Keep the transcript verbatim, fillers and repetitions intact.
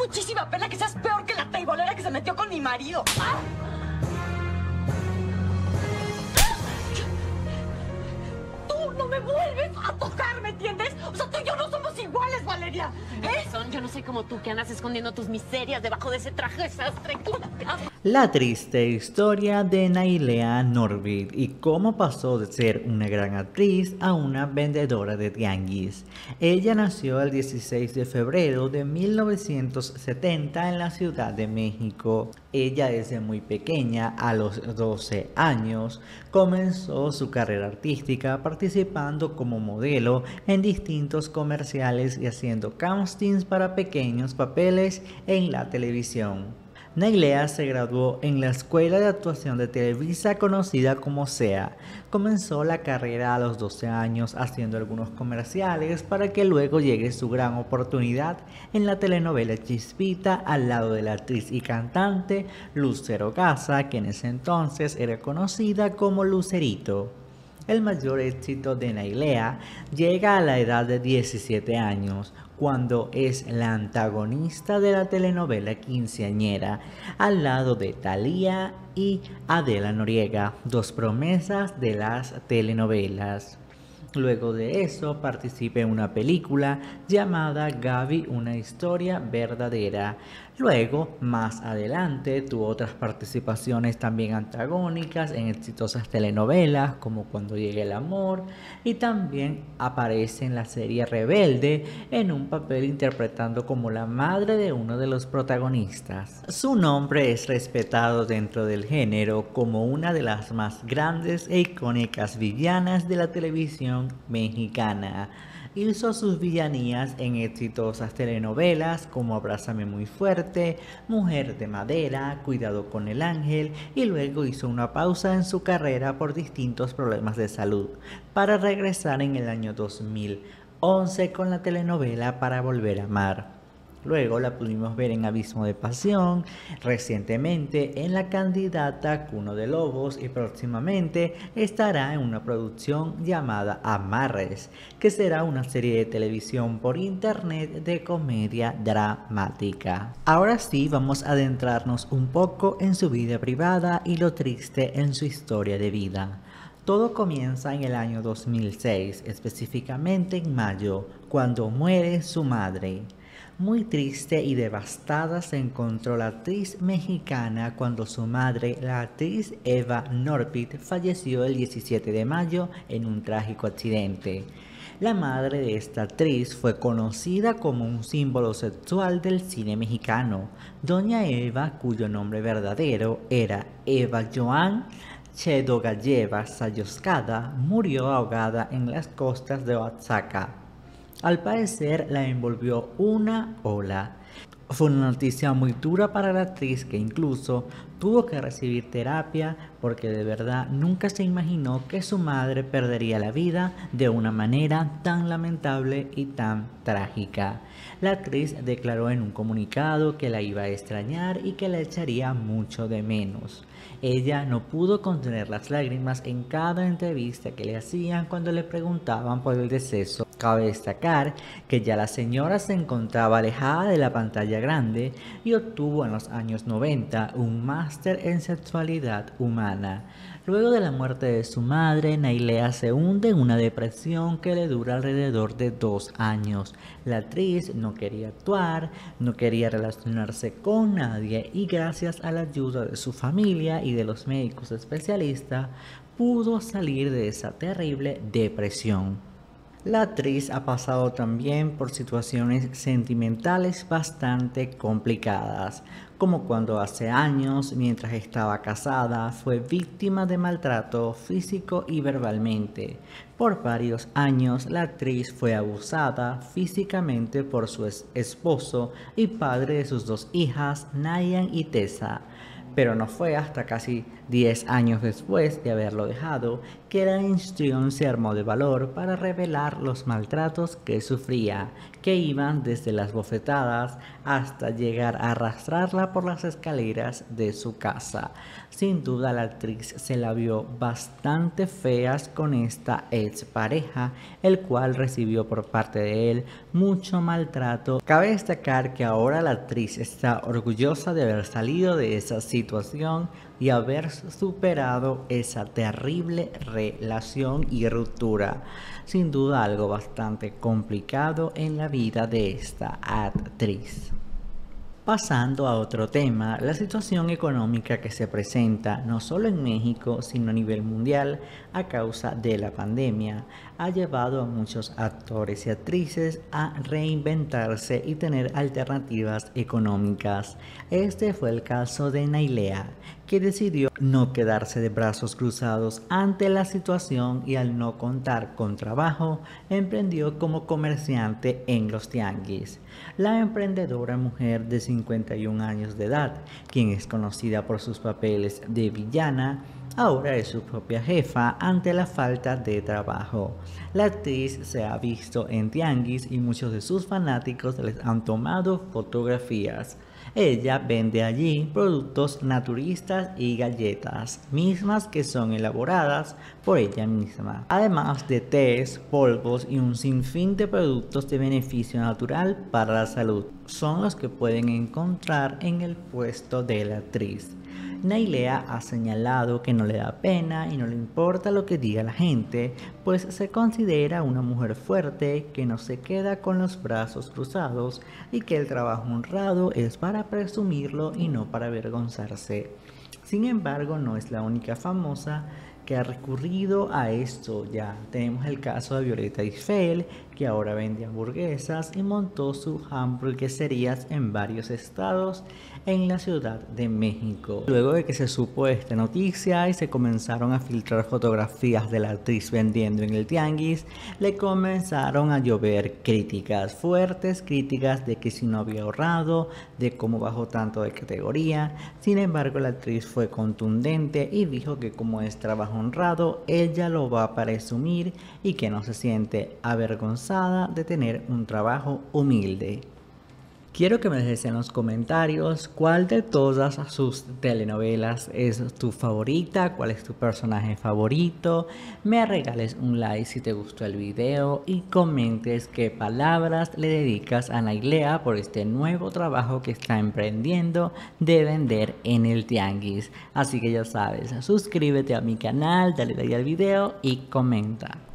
muchísima pena que seas peor que la teibolera que se metió con mi marido. ¡Ah! Tú no me vuelves a tocar, ¿me entiendes? O sea, tú y yo no somos iguales, Valeria. ¿Eh? Son, yo no sé cómo tú que andas escondiendo tus miserias debajo de ese traje de sastre. La triste historia de Nailea Norvid y cómo pasó de ser una gran actriz a una vendedora de tianguis. Ella nació el dieciséis de febrero de mil novecientos setenta en la Ciudad de México. Ella desde muy pequeña, a los doce años, comenzó su carrera artística participando como modelo en distintos comerciales y haciendo castings para pequeños papeles en la televisión. Nailea se graduó en la Escuela de Actuación de Televisa conocida como C E A. Comenzó la carrera a los doce años haciendo algunos comerciales para que luego llegue su gran oportunidad en la telenovela Chispita al lado de la actriz y cantante Lucero Garza, que en ese entonces era conocida como Lucerito. El mayor éxito de Nailea llega a la edad de diecisiete años, cuando es la antagonista de la telenovela Quinceañera, al lado de Thalía y Adela Noriega, dos promesas de las telenovelas. Luego de eso participa en una película llamada Gaby, una historia verdadera. Luego, más adelante, tuvo otras participaciones también antagónicas en exitosas telenovelas como Cuando llegue el amor, y también aparece en la serie Rebelde en un papel interpretando como la madre de uno de los protagonistas. Su nombre es respetado dentro del género como una de las más grandes e icónicas villanas de la televisión mexicana. Hizo sus villanías en exitosas telenovelas como Abrázame muy fuerte, Mujer de madera, Cuidado con el ángel, y luego hizo una pausa en su carrera por distintos problemas de salud, para regresar en el año dos mil once con la telenovela Para volver a amar. Luego la pudimos ver en Abismo de Pasión, recientemente en La candidata Cuno de Lobos, y próximamente estará en una producción llamada Amarres, que será una serie de televisión por internet de comedia dramática. Ahora sí, vamos a adentrarnos un poco en su vida privada y lo triste en su historia de vida. Todo comienza en el año dos mil seis, específicamente en mayo, cuando muere su madre. Muy triste y devastada se encontró la actriz mexicana cuando su madre, la actriz Eva Norvid, falleció el diecisiete de mayo en un trágico accidente. La madre de esta actriz fue conocida como un símbolo sexual del cine mexicano. Doña Eva, cuyo nombre verdadero era Eva Joan Chedogayeva Sayoscada, murió ahogada en las costas de Oaxaca. Al parecer la envolvió una ola. Fue una noticia muy dura para la actriz, que incluso tuvo que recibir terapia porque de verdad nunca se imaginó que su madre perdería la vida de una manera tan lamentable y tan trágica. La actriz declaró en un comunicado que la iba a extrañar y que la echaría mucho de menos. Ella no pudo contener las lágrimas en cada entrevista que le hacían cuando le preguntaban por el deceso. Cabe destacar que ya la señora se encontraba alejada de la pantalla grande y obtuvo en los años noventa un máster en sexualidad humana. Luego de la muerte de su madre, Nailea se hunde en una depresión que le dura alrededor de dos años. La actriz no quería actuar, no quería relacionarse con nadie, y gracias a la ayuda de su familia y de los médicos especialistas pudo salir de esa terrible depresión. La actriz ha pasado también por situaciones sentimentales bastante complicadas, como cuando hace años, mientras estaba casada, fue víctima de maltrato físico y verbalmente. Por varios años, la actriz fue abusada físicamente por su esposo y padre de sus dos hijas, Nayan y Tessa. pero no fue hasta casi diez años después de haberlo dejado que la institución se armó de valor para revelar los maltratos que sufría, que iban desde las bofetadas hasta llegar a arrastrarla por las escaleras de su casa. Sin duda la actriz se la vio bastante feas con esta ex pareja, el cual recibió por parte de él mucho maltrato. Cabe destacar que ahora la actriz está orgullosa de haber salido de esa situación y haber superado esa terrible relación y ruptura. Sin duda algo bastante complicado en la vida de esta actriz. Pasando a otro tema, la situación económica que se presenta no solo en México, sino a nivel mundial a causa de la pandemia, ha llevado a muchos actores y actrices a reinventarse y tener alternativas económicas. Este fue el caso de Nailea, que decidió no quedarse de brazos cruzados ante la situación y al no contar con trabajo, emprendió como comerciante en los tianguis. La emprendedora mujer de cincuenta y un años de edad, quien es conocida por sus papeles de villana, ahora es su propia jefa ante la falta de trabajo. La actriz se ha visto en tianguis y muchos de sus fanáticos les han tomado fotografías. Ella vende allí productos naturistas y galletas, mismas que son elaboradas por ella misma, además de tés, polvos y un sinfín de productos de beneficio natural para la salud. Son los que pueden encontrar en el puesto de la actriz. Nailea ha señalado que no le da pena y no le importa lo que diga la gente, pues se considera una mujer fuerte que no se queda con los brazos cruzados y que el trabajo honrado es para presumirlo y no para avergonzarse. Sin embargo, no es la única famosa que ha recurrido a esto. Ya tenemos el caso de Violeta Isfel, que ahora vende hamburguesas y montó sus hamburgueserías en varios estados en la Ciudad de México. Luego de que se supo esta noticia y se comenzaron a filtrar fotografías de la actriz vendiendo en el tianguis, le comenzaron a llover críticas, fuertes críticas de que si no había ahorrado, de cómo bajó tanto de categoría. Sin embargo, la actriz fue contundente y dijo que como es trabajo honrado, ella lo va a presumir y que no se siente avergonzada de tener un trabajo humilde. Quiero que me dejes en los comentarios cuál de todas sus telenovelas es tu favorita, cuál es tu personaje favorito, me regales un like si te gustó el video y comentes qué palabras le dedicas a Nailea por este nuevo trabajo que está emprendiendo de vender en el tianguis. Así que ya sabes, suscríbete a mi canal, dale like al video y comenta.